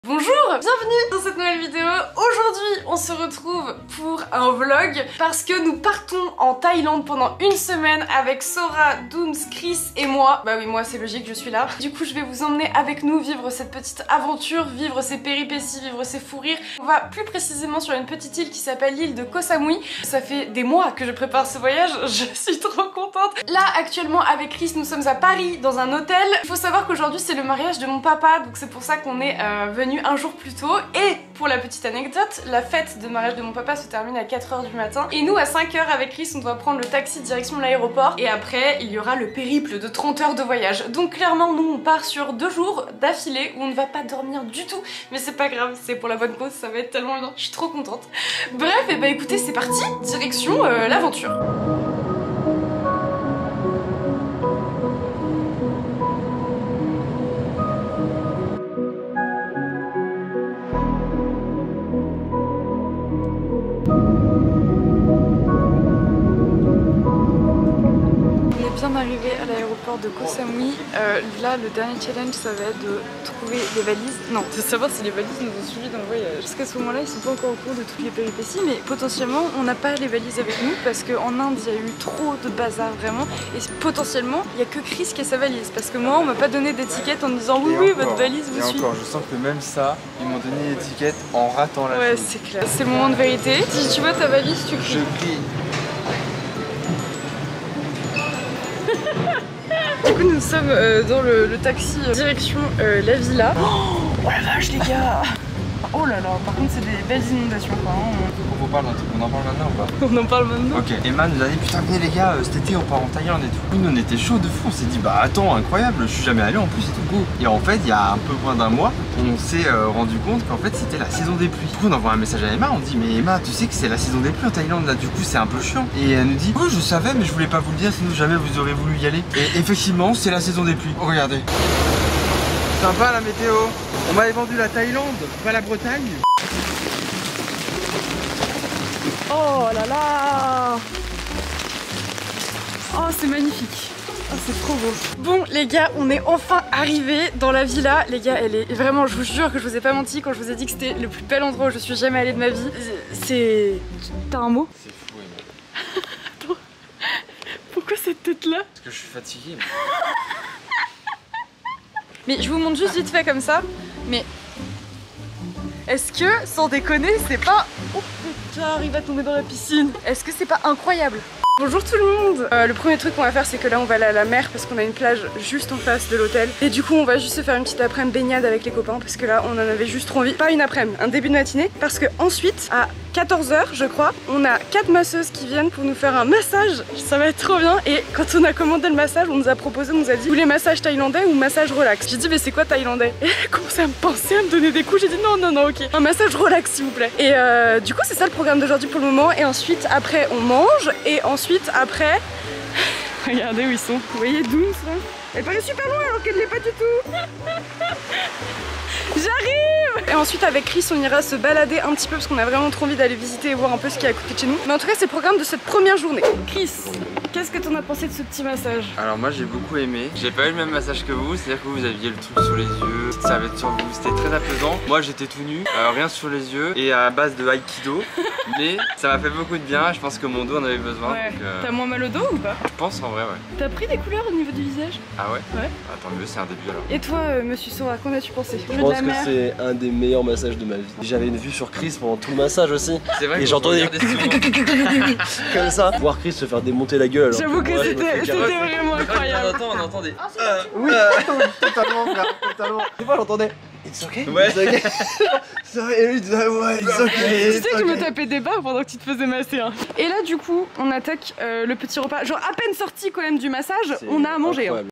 Bonjour, bienvenue dans cette nouvelle vidéo. Aujourd'hui on se retrouve pour un vlog parce que nous partons en Thaïlande pendant une semaine avec Sora, Dooms, Chris et moi. Bah oui, moi c'est logique, je suis là. Du coup je vais vous emmener avec nous vivre cette petite aventure, vivre ces péripéties, vivre ces fous rires. On va plus précisément sur une petite île qui s'appelle l'île de Koh Samui. Ça fait des mois que je prépare ce voyage, je suis trop contente. Là actuellement avec Chris nous sommes à Paris dans un hôtel. Il faut savoir qu'aujourd'hui c'est le mariage de mon papa, donc c'est pour ça qu'on est venu un jour plus tôt. Et pour la petite anecdote, la fête de mariage de mon papa se termine à 4 h du matin et nous à 5 h avec Chris on doit prendre le taxi direction l'aéroport et après il y aura le périple de 30 heures de voyage. Donc clairement nous on part sur 2 jours d'affilée où on ne va pas dormir du tout, mais c'est pas grave, c'est pour la bonne cause, ça va être tellement bien, je suis trop contente. Bref, et bah écoutez, c'est parti, direction l'aventure. Bien arrivé à l'aéroport de Koh Samui. Là le dernier challenge ça va être de trouver les valises, non, de savoir si les valises nous ont suivis dans le voyage. Parce qu'à ce moment là ils sont pas encore au courant de toutes les péripéties, mais potentiellement on n'a pas les valises avec nous parce qu'en Inde il y a eu trop de bazar vraiment et potentiellement il y a que Chris qui a sa valise parce que moi on m'a pas donné d'étiquette en me disant oui oui votre valise vous suit. Encore, je sens que même ça ils m'ont donné l'étiquette en ratant la Ouais file. c'est clair, c'est le moment de vérité. Si tu vois ta valise tu cries. Je crie. Du coup nous sommes dans le taxi direction la villa. Oh la vache les gars. Oh là là, par contre c'est des belles inondations quoi. On parle d'un truc, on en parle maintenant ou pas? On en parle maintenant. Ok, Emma nous a dit putain venez les gars, cet été on part en Thaïlande et tout. Nous on était chaud de fou, on s'est dit bah attends incroyable, je suis jamais allé en plus c'est tout beau. Et en fait il y a un peu moins d'un mois, on s'est rendu compte qu'en fait c'était la saison des pluies. Du coup on envoie un message à Emma, on dit mais Emma tu sais que c'est la saison des pluies en Thaïlande là, du coup c'est un peu chiant. Et elle nous dit oh je savais mais je voulais pas vous le dire sinon jamais vous aurez voulu y aller. Et effectivement c'est la saison des pluies. Oh, regardez. Sympa la météo. On m'avait vendu la Thaïlande, pas la Bretagne. Oh là là. Oh c'est magnifique. Oh c'est trop beau. Bon les gars, on est enfin arrivés dans la villa. Les gars, elle est vraiment, je vous jure que je vous ai pas menti quand je vous ai dit que c'était le plus bel endroit où je suis jamais allée de ma vie. C'est... T'as un mot? C'est fou Emma. Attends. Pourquoi cette tête là? Parce que je suis fatigué. Mais je vous montre juste vite fait comme ça. Mais est-ce que, sans déconner, c'est pas... Oh putain, il va tomber dans la piscine. Est-ce que c'est pas incroyable? Bonjour tout le monde. Le premier truc qu'on va faire c'est que là on va aller à la mer parce qu'on a une plage juste en face de l'hôtel. Et du coup on va juste se faire une petite après-midi baignade avec les copains parce que là on en avait juste trop envie. Pas une après-midi, un début de matinée. Parce que ensuite à 14 h je crois, on a 4 masseuses qui viennent pour nous faire un massage. Ça va être trop bien. Et quand on a commandé le massage on nous a proposé, on nous a dit vous voulez massage thaïlandais ou massage relax? J'ai dit mais c'est quoi thaïlandais? Et elle a commencé à me penser, à me donner des coups. J'ai dit non ok, un massage relax s'il vous plaît. Et du coup c'est ça le programme d'aujourd'hui pour le moment. Et ensuite après on mange et ensuite après, regardez où ils sont. Vous voyez Dooms là? Elle paraît super loin alors qu'elle ne l'est pas du tout. J'arrive! Et ensuite avec Chris on ira se balader un petit peu parce qu'on a vraiment trop envie d'aller visiter et voir un peu ce qui est à côté de chez nous. Mais en tout cas c'est le programme de cette première journée. Chris, qu'est-ce que t'en as pensé de ce petit massage? Alors moi j'ai beaucoup aimé. J'ai pas eu le même massage que vous, c'est-à-dire que vous aviez le truc sur les yeux, ça avait sur vous, c'était très apaisant. Moi j'étais tout nu, rien sur les yeux et à base de aikido. Mais ça m'a fait beaucoup de bien, je pense que mon dos en avait besoin. Ouais. T'as moins mal au dos ou pas? Je pense en vrai ouais. T'as pris des couleurs au niveau du visage? Ah ouais? Ouais. Ah, tant mieux, c'est un début alors. Et toi monsieur Sora, qu'en as-tu pensé? Je pense que c'est un des meilleurs massages de ma vie. J'avais une vue sur Chris pendant tout le massage aussi. C'est vrai et que j'entendais souvent. comme ça. Voir Chris se faire démonter la gueule. J'avoue que Ouais, c'était vraiment incroyable. On entendait. Oui, totalement frère, totalement. Des fois j'entendais It's okay? Ouais. It's okay. Et lui il disait ouais, it's okay. Tu sais que je me tapais des barres pendant que tu te faisais masser hein. Et là du coup on attaque le petit repas. Genre à peine sorti quand même du massage, on a à manger hein.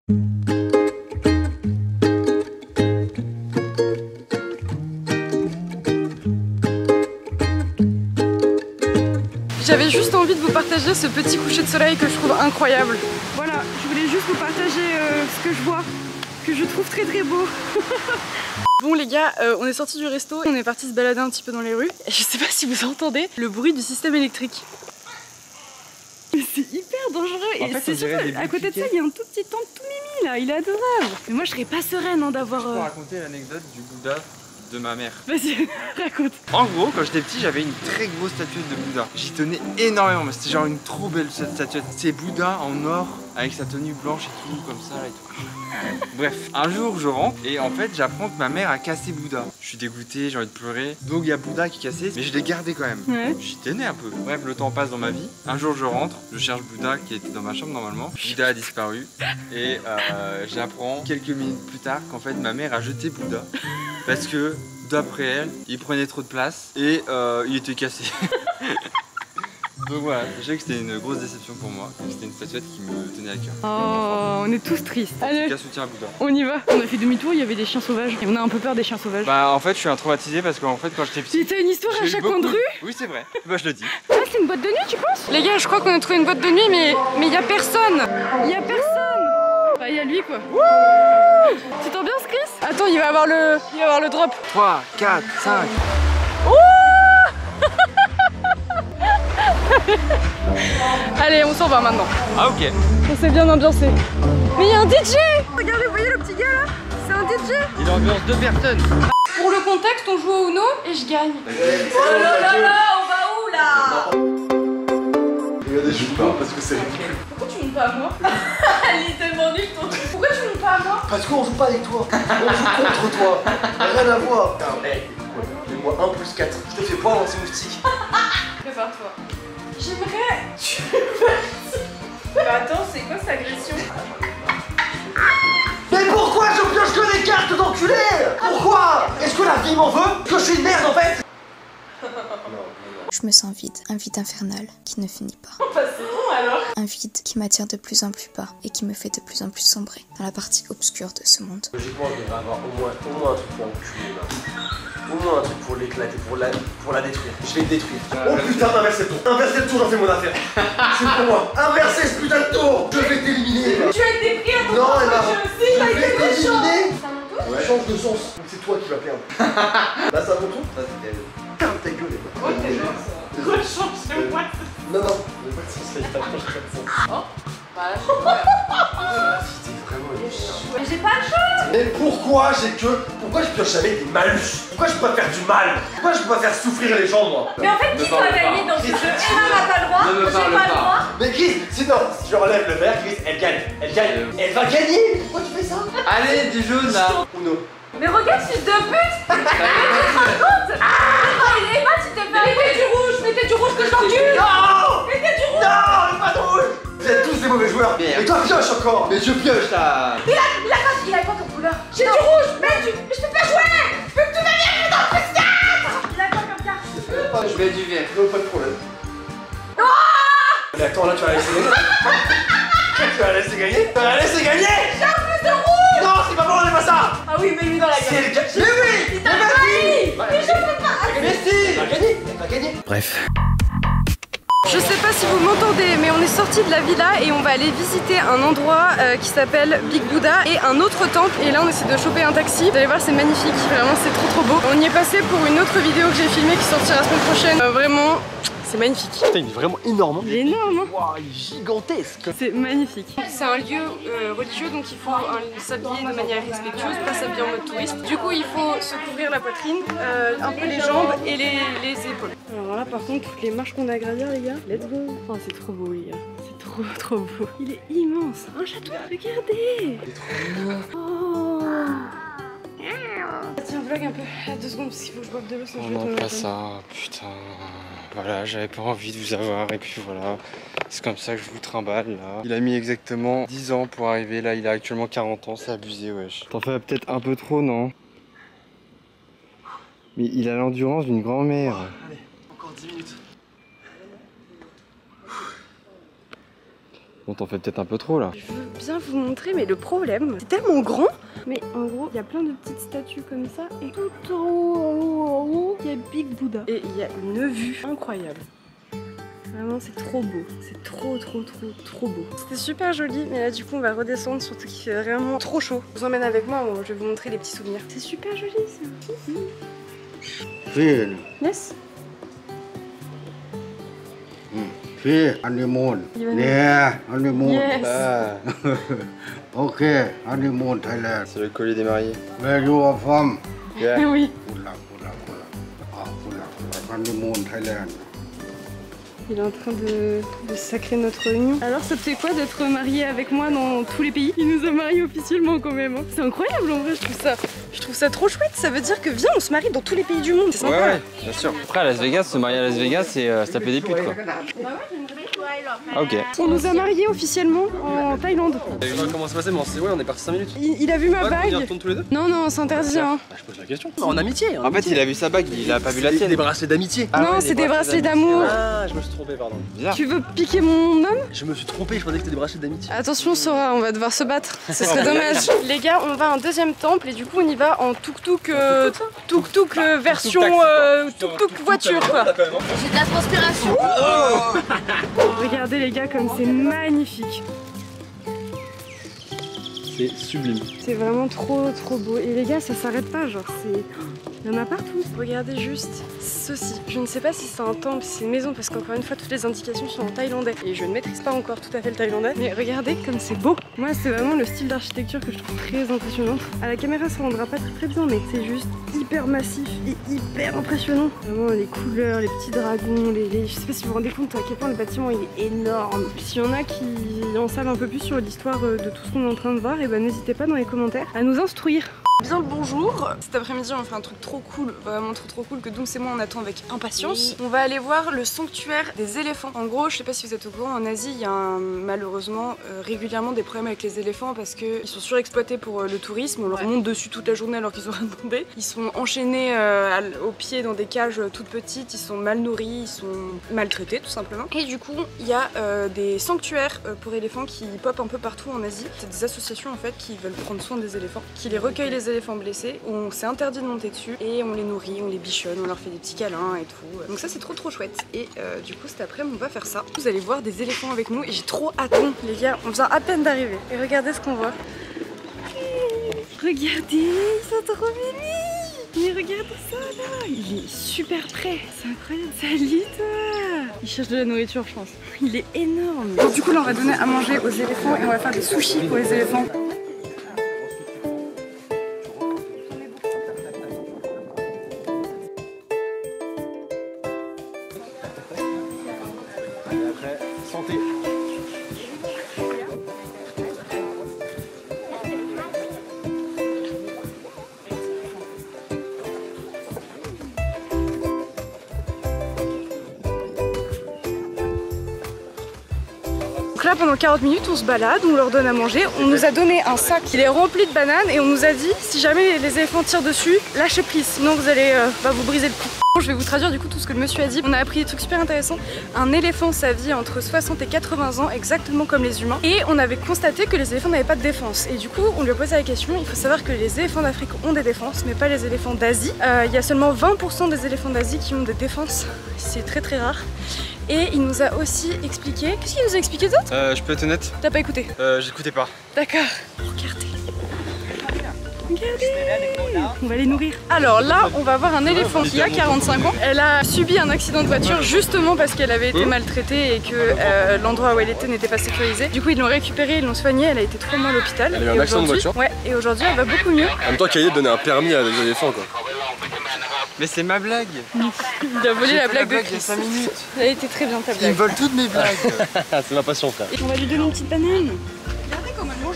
J'avais juste envie de vous partager ce petit coucher de soleil que je trouve incroyable. Voilà, je voulais juste vous partager ce que je vois, que je trouve très très beau. Bon les gars, on est sortis du resto, on est parti se balader un petit peu dans les rues. Et je sais pas si vous entendez le bruit du système électrique. Mais c'est hyper dangereux. En Et fait, c'est surtout, à côté de ça, il y a un tout petit temple tout mimi là, il est adorable. Mais moi je serais pas sereine hein, d'avoir... Je peux raconter l'anecdote du Bouddha de ma mère. Vas-y, raconte. En gros, quand j'étais petit, j'avais une très grosse statuette de Bouddha. J'y tenais énormément, mais c'était genre une trop belle statuette. C'est Bouddha en or, avec sa tenue blanche et tout, comme ça, là, et tout. Bref, un jour, je rentre, et en fait, j'apprends que ma mère a cassé Bouddha. Je suis dégoûté, j'ai envie de pleurer. Donc, il y a Bouddha qui est cassé, mais je l'ai gardé quand même. Ouais. J'y tenais un peu. Bref, le temps passe dans ma vie. Un jour, je rentre, je cherche Bouddha qui était dans ma chambre normalement. Bouddha a disparu, et j'apprends quelques minutes plus tard qu'en fait, ma mère a jeté Bouddha. Parce que, d'après elle, il prenait trop de place et il était cassé. Donc voilà, sachez que c'était une grosse déception pour moi. C'était une statuette qui me tenait à cœur. Oh, on est tous tristes. Allez, Cas soutien à Bouddha. on y va. On a fait demi-tour, il y avait des chiens sauvages. Et on a un peu peur des chiens sauvages. Bah en fait, je suis un traumatisé parce qu'en fait, quand j'étais petit. T'as une histoire à j'ai eu chaque beaucoup coin de rue? Oui, c'est vrai. Bah je le dis. Ah, c'est une boîte de nuit, tu penses? Les gars, je crois qu'on a trouvé une boîte de nuit, mais il y a personne. Il y a personne. Bah, il y a lui quoi. Wouh! Tu t'ambiances, Chris? Attends, il va avoir le drop. 3, 4, 5. Allez, on s'en va maintenant. Ah ok. On s'est bien ambiancé. Mais il y a un DJ! Regardez, vous voyez le petit gars là? C'est un DJ. Il ambiance 2 personnes. Pour le contexte, on joue au Uno et je gagne. Oh là là là, on va où là? Regardez, je joue pas parce que c'est ridicule. Pourquoi tu montes pas à moi? Elle est tellement nulle ton truc. Pourquoi tu montes pas à moi? Parce qu'on joue pas avec toi, on joue contre toi. Rien à voir. Fais-moi 1 plus 4. Je te fais pas lancer moustique. Prépare-toi. J'aimerais... Bah attends, c'est quoi cette agression? Mais pourquoi je pioche que des cartes d'enculé? Pourquoi? Est-ce que la vie m'en veut? Que je suis une merde en fait? Je me sens vide, un vide infernal qui ne finit pas. Bah c'est bon alors. Un vide qui m'attire de plus en plus bas et qui me fait de plus en plus sombrer dans la partie obscure de ce monde. Logiquement, je devrais avoir au moins un truc pour enculer là. Au moins un truc pour l'éclater, pour la détruire. Je vais le détruire. Oh putain, inversez le tour. Inversez le tour, j'en fais mon affaire. C'est pour moi. Inversez ce putain de tour. Je vais t'éliminer. Tu as été pris à ton Non, Emma. je Je sais, vais t'éliminer. C'est à mon tour? Ouais. Change de sens. Donc c'est toi qui vas perdre. Là, c'est à mon tour. Ça, c'est elle. Ferme ta gueule, Emma. Oh, t'es genre ça. Rechange-moi. Non, non. Il n'y a pas de sens, là. Il n'y a pas de sens. Oh, bah là, je C'était vraiment une merde. Mais j'ai pas le choix. Mais pourquoi pourquoi je pioche avec des malus? Pourquoi je peux pas faire du mal? Pourquoi je peux pas faire souffrir les gens, moi? Mais en fait, qui doit gagner dans ce jeu? Emma n'a pas le droit, j'ai pas le droit. Mais Chris, sinon, si je relève le verre, Chris, elle gagne. Elle gagne. Elle va gagner. Pourquoi tu fais ça? Allez, du jaune là. Uno. Mais regarde, fils de pute. Mais tu te rends compte? Emma, tu t'es fait. Mettez du rouge, mettez du rouge que je t'encule. Non! Mettez du rouge. Non, pas de rouge! Vous êtes tous des mauvais joueurs. Merde. Et toi, pioche encore. Mais je pioche là. Il a quoi comme couleur? J'ai du rouge, mais je peux pas jouer. Je peux que tu m'aies dans le 4. Il a quoi comme carte? Je vais du vert. Non, pas de problème. Mais attends, là, tu vas la laisser gagner. Tu vas la laisser gagner. Tu vas la laisser gagner. J'ai un plus de rouge. Non, c'est pas bon, on est pas ça. Ah oui, mais lui dans la C'est gueule. le gars. Mais oui. Il t'a failli. Mais je peux pas. Mais si. Elle va gagner. Elle va gagner. Bref. Je sais pas si vous m'entendez, mais on est sorti de la villa et on va aller visiter un endroit qui s'appelle Big Buddha et un autre temple. Et là on essaie de choper un taxi. Vous allez voir, c'est magnifique, vraiment c'est trop beau. On y est passé pour une autre vidéo que j'ai filmée qui sortira la semaine prochaine. Vraiment, c'est magnifique. Putain, il est vraiment énorme. Il est énorme, hein. Waouh, il est gigantesque. C'est magnifique. C'est un lieu religieux, donc il faut s'habiller de manière respectueuse, pas s'habiller en mode touriste. Du coup, il faut se couvrir la poitrine, un peu les jambes et les épaules. Alors là, par contre, toutes les marches qu'on a à gravir, les gars, let's go. Oh, c'est trop beau, les gars. C'est trop beau. Il est immense. Un château, regardez. Il est trop mignon. Oh. Tiens, vlog un peu à 2 secondes parce qu'il faut que je boive de l'eau sinon je vais Non, tomber pas la tête. ça, putain. Voilà, j'avais pas envie de vous avoir et puis voilà. C'est comme ça que je vous trimballe là. Il a mis exactement 10 ans pour arriver là, il a actuellement 40 ans, c'est abusé wesh. T'en fais peut-être un peu trop, non? Mais il a l'endurance d'une grand-mère. Allez, encore 10 minutes. Bon, t'en fais peut-être un peu trop là. Je veux bien vous montrer, mais le problème, c'est tellement grand. Mais en gros, il y a plein de petites statues comme ça. Et tout en haut, il y a Big Buddha. Et il y a une vue incroyable. Vraiment, c'est trop beau. C'est trop beau. C'était super joli, mais là, du coup, on va redescendre, surtout qu'il fait vraiment trop chaud. Je vous emmène avec moi, je vais vous montrer les petits souvenirs. C'est super joli, ça. Feel, Yes. feel honeymoon. You wanna- Yeah, honeymoon. Yes. Ah, Okay, honeymoon Thailand. c'est le collier des mariés. Where you are from? Yeah. Oui. Would Thailand. Il est en train de sacrer notre union. Alors ça te fait quoi d'être marié avec moi dans tous les pays? Il nous a mariés officiellement quand même. Hein. C'est incroyable en vrai, je trouve ça trop chouette. Ça veut dire que viens, on se marie dans tous les pays du monde. C'est sympa. Ouais, bien sûr. Après à Las Vegas, se marier à Las Vegas, c'est se taper des putes quoi. Ah, ok. On nous a mariés officiellement en Thaïlande. Comment ça s'est passé? Mais ouais, on est parti 5 minutes. Il a vu ma On y bague. retourne tous les deux? Non, c'est interdit. Hein. Bah, je pose la question. En amitié. En fait, il a vu sa bague, il a pas vu la tienne. Des bracelets d'amitié. Ah non, ouais, c'est des bracelets d'amour. Ah, je me suis trompé, pardon. Bizarre. Tu veux piquer mon homme? Je me suis trompé, je pensais que c'était des bracelets d'amitié. Attention Sora, on va devoir se battre. Ce serait dommage. Les gars, on va à un deuxième temple et du coup on y va en tuk-tuk version tuk-tuk voiture quoi. J'ai de la transpiration. Regardez les gars comme c'est magnifique. C'est sublime. C'est vraiment trop beau. Et les gars, ça s'arrête pas, genre c'est... Il y en a partout. Regardez juste ceci. Je ne sais pas si c'est un temple, si c'est une maison, parce qu'encore une fois, toutes les indications sont en thaïlandais. Et je ne maîtrise pas encore tout à fait le thaïlandais. Mais regardez comme c'est beau. Moi, c'est vraiment le style d'architecture que je trouve très impressionnant. À la caméra, ça rendra pas très bien, mais c'est juste hyper massif et hyper impressionnant. Vraiment, les couleurs, les petits dragons, je sais pas si vous vous rendez compte à quel point le bâtiment il est énorme. S'il y en a qui en savent un peu plus sur l'histoire de tout ce qu'on est en train de voir, et ben n'hésitez pas dans les commentaires à nous instruire. Bien le bonjour. Cet après-midi on fait un truc trop cool, vraiment trop cool que Dooms et moi on attend avec impatience. On va aller voir le sanctuaire des éléphants. En gros, je sais pas si vous êtes au courant, en Asie il y a malheureusement régulièrement des problèmes avec les éléphants parce qu'ils sont surexploités pour le tourisme. On leur monte dessus toute la journée alors qu'ils ont rien demandé. Ils sont enchaînés aux pieds dans des cages toutes petites, ils sont mal nourris, ils sont maltraités tout simplement. Et du coup il y a des sanctuaires pour éléphants qui popent un peu partout en Asie. C'est des associations en fait qui veulent prendre soin des éléphants, qui les recueillent les éléphants blessés, on s'est interdit de monter dessus et on les nourrit, on les bichonne, on leur fait des petits câlins et tout. Donc ça c'est trop chouette. Et du coup cet après-midi on va faire ça. Vous allez voir des éléphants avec nous et j'ai trop hâte. Bon les gars, on vient à peine d'arriver. Et regardez ce qu'on voit. Regardez, ils sont trop mignons. Mais regardez ça là, il est super près. C'est incroyable. Salut toi. Il cherche de la nourriture je pense. Il est énorme. Donc du coup là on va donner à manger aux éléphants et on va faire des sushis pour les éléphants. Santé. Donc là pendant 40 minutes on se balade, on leur donne à manger, on nous a donné un sac qui est rempli de bananes et on nous a dit si jamais les éléphants tirent dessus, lâchez prise, sinon vous allez vous briser le cou. Je vais vous traduire du coup tout ce que le monsieur a dit. On a appris des trucs super intéressants. Un éléphant ça vit entre 60 et 80 ans exactement comme les humains. Et on avait constaté que les éléphants n'avaient pas de défense. Et du coup on lui a posé la question, il faut savoir que les éléphants d'Afrique ont des défenses mais pas les éléphants d'Asie. Il y a seulement 20% des éléphants d'Asie qui ont des défenses. C'est très rare. Et il nous a aussi expliqué... Qu'est-ce qu'il nous a expliqué d'autre? Je peux être honnête? T'as pas écouté? J'écoutais pas. D'accord. Regardez. Regardez. On va les nourrir. Alors là, on va voir un éléphant qui a 45 ans. Elle a subi un accident de voiture justement parce qu'elle avait été maltraitée et que l'endroit où elle était n'était pas sécurisé. Du coup, ils l'ont récupérée, ils l'ont soignée. Elle a été 3 mois à l'hôpital. Elle a eu un accident de voiture? Ouais, et aujourd'hui, elle va beaucoup mieux. En même temps, Kaye donnait un permis à des éléphants quoi. Mais c'est ma blague. Il a volé la blague de il y a Chris. 5 minutes. Elle a été très bien ta blague. Ils volent toutes mes blagues. C'est ma passion frère. Et on va lui donner une petite banane. Regardez comment elle mange.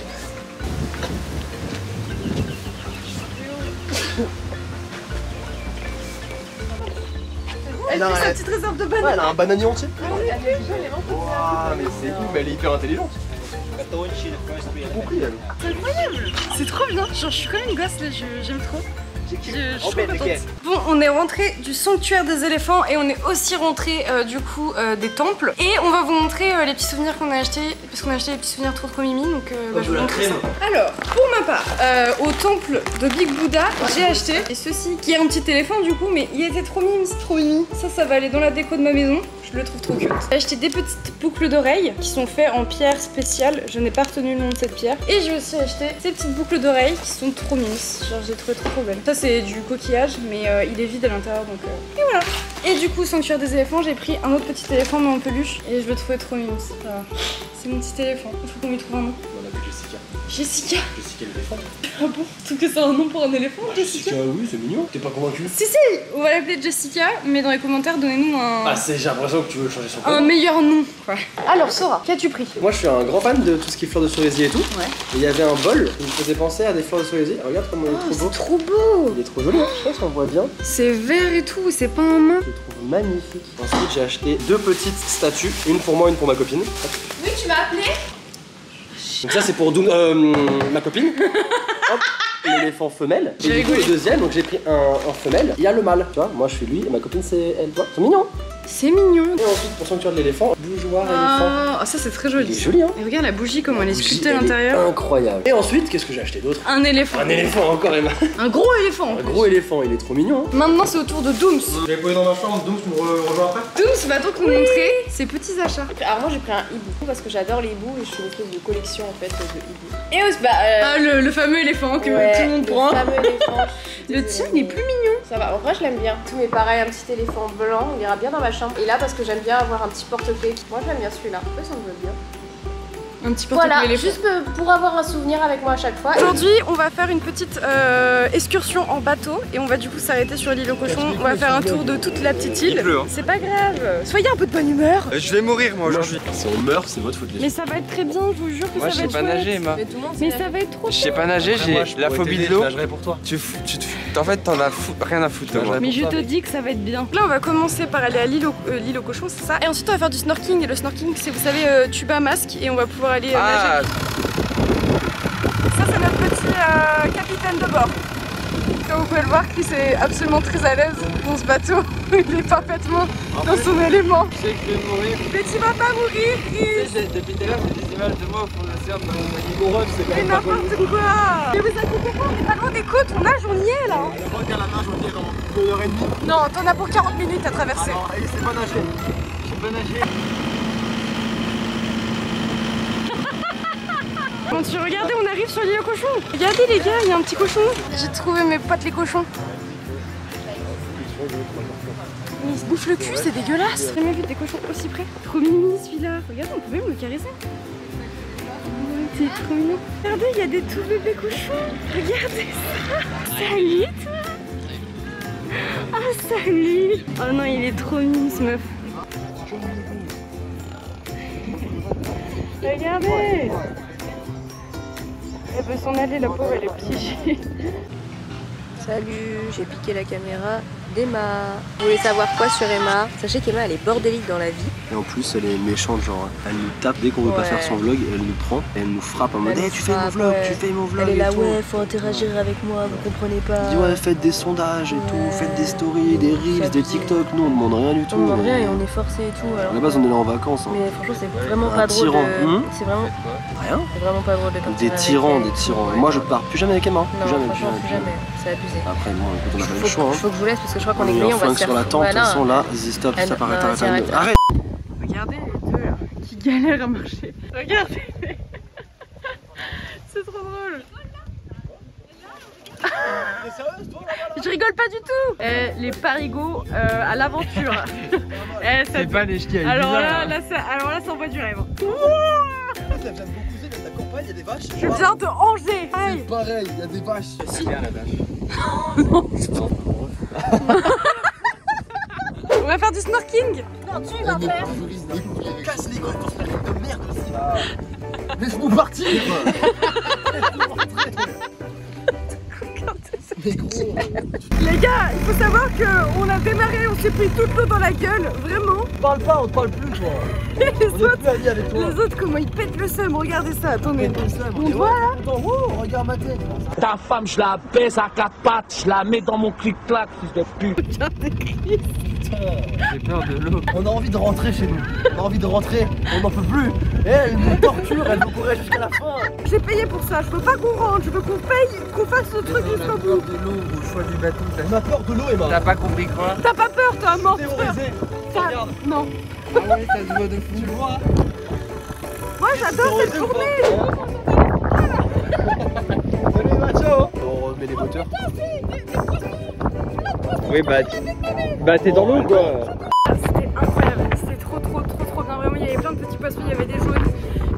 Elle a sa petite réserve de bananes. Elle a un bananier entier. Waouh, mais c'est ouf, mais elle est hyper intelligente. Compris, elle. C'est incroyable. C'est trop bien. Genre, je suis quand même gosse là, j'aime trop. Je suis trop contente. Bon, on est rentré du sanctuaire des éléphants et on est aussi rentré du coup des temples. Et on va vous montrer les petits souvenirs qu'on a achetés parce qu'on a acheté des petits souvenirs trop mimi. Donc je vous montre ça. Alors, pour ma part, au temple de Big Buddha, j'ai acheté ceci qui est un petit éléphant du coup, mais il était trop mimi, c'est trop mimi. Ça va aller dans la déco de ma maison. Je le trouve trop cute. J'ai acheté des petites boucles d'oreilles qui sont faites en pierre spéciale. Je n'ai pas retenu le nom de cette pierre. Et j'ai aussi acheté ces petites boucles d'oreilles qui sont trop mimes. Genre j'ai trouvé trop belles. Ça c'est du coquillage mais il est vide à l'intérieur donc et voilà. Et du coup sanctuaire des éléphants, j'ai pris un autre petit éléphant mais en peluche et je le trouvais trop mime. Voilà. C'est mon petit éléphant. Il faut qu'on lui trouve un nom. On appelle Jessica. Jessica. Jessica l'éléphant. éléphant. Ah bon? Tu trouves que c'est un nom pour un éléphant, Jessica? Oui, c'est mignon. T'es pas convaincu? Si, on va l'appeler Jessica, mais dans les commentaires, donnez-nous Ah, j'ai l'impression que tu veux changer son un prénom. meilleur nom, quoi. Alors, Sora, qu'as-tu pris? Moi, je suis un grand fan de tout ce qui est fleurs de cerisier et tout. Ouais. Et il y avait un bol qui me faisait penser à des fleurs de cerisier. Regarde comment il est trop beau. C'est trop beau! Il est trop joli, hein. Je sais pas si on voit bien. C'est vert et tout, c'est pas en main. Je le trouve magnifique. Ensuite, j'ai acheté 2 petites statues, une pour moi, une pour ma copine. Oui, tu m'as appelé? Donc ça, c'est pour ma copine. Hop, l'éléphant femelle. J'ai Et du coup, rigolé. le deuxième, donc j'ai pris un femelle. Il y a le mâle, tu vois. Moi, je suis lui et ma copine, c'est elle. Tu vois, c'est mignon. C'est mignon. Et ensuite, pour sanctuaire de l'éléphant, bougeoir éléphant. Ah, ça c'est très Il est joli. joli, hein. Et regarde la bougie, comment elle est Bougie, sculptée à elle est l'intérieur. Incroyable. Et ensuite, qu'est-ce que j'ai acheté d'autre? Un éléphant. Un éléphant encore, Emma. Un gros éléphant. en Un plus. gros éléphant, il est trop mignon. Hein. Maintenant, c'est au tour de Dooms. Je vais poser dans ma chambre, donc tu me rejoins après. Dooms va donc nous montrer ses petits achats. Alors moi j'ai pris un hibou parce que j'adore les hiboux et je fais une espèce de collection en fait de hiboux. Et aussi Ah, le fameux éléphant que ouais, tout le monde prend. Le fameux éléphant. Le tien, il est plus mignon. Ça va, en vrai je l'aime bien. Tout mais pareil, un petit éléphant blanc, il ira bien dans ma chambre. Et là parce que j'aime bien avoir un petit porte-clés. Moi j'aime bien celui-là. En fait ça me va bien. Un petit porte-clés Voilà, éléphant. juste pour avoir un souvenir avec moi à chaque fois. Aujourd'hui, on va faire une petite excursion en bateau et on va du coup s'arrêter sur l'île aux cochons. On va faire un tour de toute la petite île. Il pleut, hein. C'est pas grave. Soyez un peu de bonne humeur. Je vais mourir moi aujourd'hui. Si on meurt, c'est votre faute. Mais ça va être très bien, je vous jure que Moi je ça va sais être pas chouette. nager, Emma. Mais tout le monde Mais sait ça va être trop Je sais pas nager, Après, moi, j'ai je la pourrais phobie t'aider, de l'eau. je nagerai pour toi. En fait, t'en as rien à foutre. toi. Mais je te dis que ça va être bien. Là, on va commencer par aller à l'île aux cochons, c'est ça. Et ensuite, on va faire du snorkeling. Et le snorkeling, c'est, vous savez, tuba masque. Et on va pouvoir aller Ah, nager. Ça, c'est notre petit capitaine de bord. Comme vous pouvez le voir, Chris est absolument très à l'aise dans ce bateau. Il est parfaitement dans son élément. je sais que je vais mourir. Mais tu vas pas mourir, Chris! Depuis tout à l'heure, j'ai des images de moi au fond de l'océan. Mon rêve, c'est quand Mais même pas connu. n'importe quoi! Mais vous inquiétez pas, on est pas loin des côtes, on nage, on y est là! Je crois qu'à la nage, on est dans 2h30. Non, t'en as pour 40 minutes à traverser. Non, et c'est pas nager. Je sais pas nager. Bon, tu regardez, on arrive sur l'île aux cochons. Regardez les gars, il y a un petit cochon. J'ai trouvé mes potes les cochons. Mais ils se bouffent le cul, c'est dégueulasse. J'ai jamais vu des cochons aussi près. Trop mignon celui-là. Regardez, on peut même le caresser. C'est trop mignon. Regardez, il y a des tout bébés cochons. Regardez ça. Salut toi. Ah salut. Oh non, il est trop mignon ce meuf. Regardez. Elle veut s'en aller, la pauvre, elle est piégée. Salut, j'ai piqué la caméra d'Emma. Vous voulez savoir quoi sur Emma? Sachez qu'Emma elle est bordélique dans la vie. Et en plus, elle est méchante, genre, elle nous tape dès qu'on veut pas Ouais. faire son vlog, elle nous prend et elle nous frappe en mode Elle hey, nous tu fais mon frappe, vlog, ouais. tu fais mon vlog. Elle est là, et tout. ouais, faut interagir avec moi, vous comprenez pas. Elle dit ouais, faites des sondages et tout, Ouais. faites des stories, des reels, C'est des abusé. TikTok. Nous, on demande rien du tout. On demande rien et on est forcé et tout. Alors. À la base, on est là en vacances. Hein. Mais franchement, c'est vraiment Un pas drôle. tyran. C'est vraiment, Rien. c'est vraiment pas drôle de partir Des avec tyrans, elle. des tyrans. Ouais. Moi, je pars plus jamais avec Emma. Non, Plus jamais, franchement, plus jamais. C'est abusé. Après, bon, écoute, on n'a pas eu le Faut, choix. Hein. faut que je vous laisse parce que je crois qu'on On est est grillé, en on va se flingue faire. sur la tente, de toute Voilà. façon, là, vas-y, stop, Elle- ça paraît, non, arrête, c'est arrête. arrête. Arrête. Regardez les deux là, qui galèrent à marcher. Regardez. C'est trop drôle. Je rigole pas du tout. Les parigots à l'aventure. C'est pas des ch'tis. Alors là, ça envoie du rêve. Je viens de Angers. Aïe. Pareil, il y a des vaches. On va faire du snorkeling. Non, tu vas faire. Casse les couilles, de merde aussi. Laisse-nous partir. Mais gros. Les gars, il faut savoir qu'on a démarré, on s'est pris toute l'eau dans la gueule, vraiment. On parle pas, on te parle plus, toi. Et les On est autres, plus amis avec toi. les autres, comment ils pètent le seum. Regardez ça, attendez. On voit, là. Oh, regarde ma tête. Ta femme, je la baise à 4 pattes, je la mets dans mon clic-clac, fils de pute. J'ai peur de l'eau. On a envie de rentrer chez nous. On a envie de rentrer. On n'en peut plus. Et elle nous torture, elle nous courait jusqu'à la fin. J'ai payé pour ça, je veux pas qu'on rentre, je veux qu'on paye, qu'on fasse ce truc jusqu'au bout. de l'eau au choix du bateau. On a peur de l'eau, Emma. T'as pas compris quoi? T'as pas peur, toi, mort peur. Terrorisé. Ça- Regarde. Non. Ah ouais, ça se voit de fou. Tu le vois? Moi, j'adore cette Terrorisé ou journée. pas? Salut, Emma, ciao. On remet les moteurs. Oui, bah t'es dans l'eau quoi. C'était incroyable, c'était trop bien, vraiment, il y avait plein de petits poissons, il y avait des jaunes, il y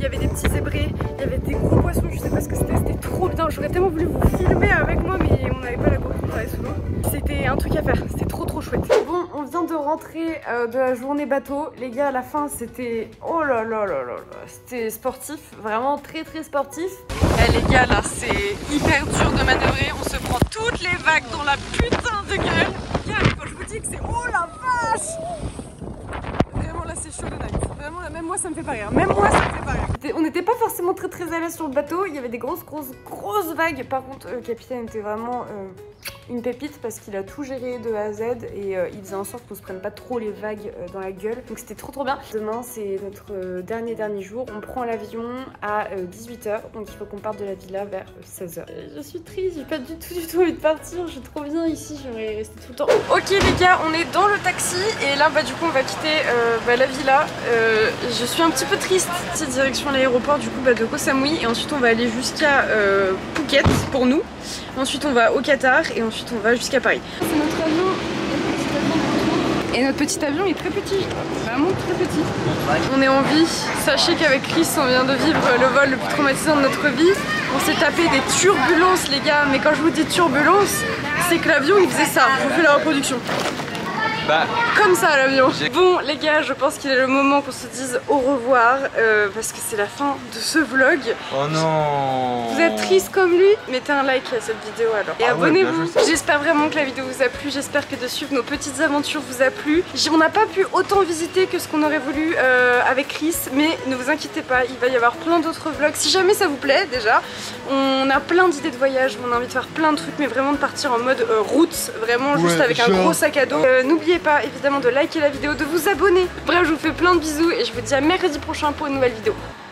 y avait des petits zébrés, il y avait des gros poissons, je sais pas ce que c'était trop bien. J'aurais tellement voulu vous filmer avec moi, mais on n'avait pas la GoPro dans les sous l'eau. C'était un truc à faire, c'était trop chouette. Bon, on vient de rentrer de la journée bateau. Les gars, à la fin, c'était... Oh là là là là là, c'était sportif, vraiment très sportif. Eh les gars, là, c'est hyper dur de manœuvrer, on se prend toutes les vagues dans la putain de gueule. Les gars, quand je vous dis que c'est... Oh la vache! Vraiment là c'est chaud de night. Vraiment là, même moi ça me fait pas rire. Même moi ça me fait pas rire. On n'était pas forcément très à l'aise sur le bateau. Il y avait des grosses vagues. Par contre le capitaine était vraiment une pépite parce qu'il a tout géré de A à Z et il faisait en sorte qu'on se prenne pas trop les vagues dans la gueule. Donc c'était trop bien. Demain c'est notre dernier jour. On prend l'avion à 18 h. Donc il faut qu'on parte de la villa vers 16 h. Je suis triste, j'ai pas du tout envie de partir. Je suis trop bien ici, j'aimerais rester tout le temps. Ok les gars, on est dans le taxi et là du coup on va quitter la villa. Je suis un petit peu triste. C'est direction l'aéroport du coup de Koh Samui et ensuite on va aller jusqu'à Phuket pour nous. Ensuite on va au Qatar et ensuite on va jusqu'à Paris. C'est notre avion et notre petit avion est très petit, vraiment très petit. On est en vie. Sachez qu'avec Chris on vient de vivre le vol le plus traumatisant de notre vie. On s'est tapé des turbulences les gars, mais quand je vous dis turbulences, c'est que l'avion il faisait ça. Je vous fais la reproduction. Bah, comme ça l'avion. Bon les gars, je pense qu'il est le moment qu'on se dise au revoir parce que c'est la fin de ce vlog. Oh non. Vous êtes triste comme lui? Mettez un like à cette vidéo alors. Et abonnez-vous. J'espère vraiment que la vidéo vous a plu. J'espère que de suivre nos petites aventures vous a plu. On n'a pas pu autant visiter que ce qu'on aurait voulu avec Chris, mais ne vous inquiétez pas, il va y avoir plein d'autres vlogs. Si jamais ça vous plaît déjà, on a plein d'idées de voyage. On a envie de faire plein de trucs, mais vraiment de partir en mode route, vraiment juste avec un gros sac à dos. N'oubliez pas évidemment de liker la vidéo, de vous abonner. Bref, je vous fais plein de bisous et je vous dis à mercredi prochain pour une nouvelle vidéo.